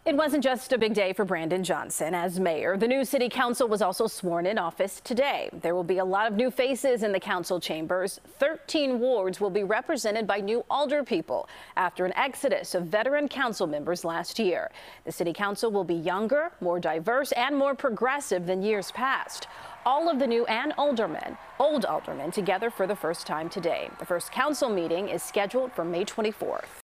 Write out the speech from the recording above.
It wasn't just a big day for Brandon Johnson as mayor. The new city council was also sworn in office today. There will be a lot of new faces in the council chambers. 13 wards will be represented by new alder people after an exodus of veteran council members last year. The city council will be younger, more diverse, and more progressive than years past. All of the new and old aldermen together for the first time today. The first council meeting is scheduled for May 24th.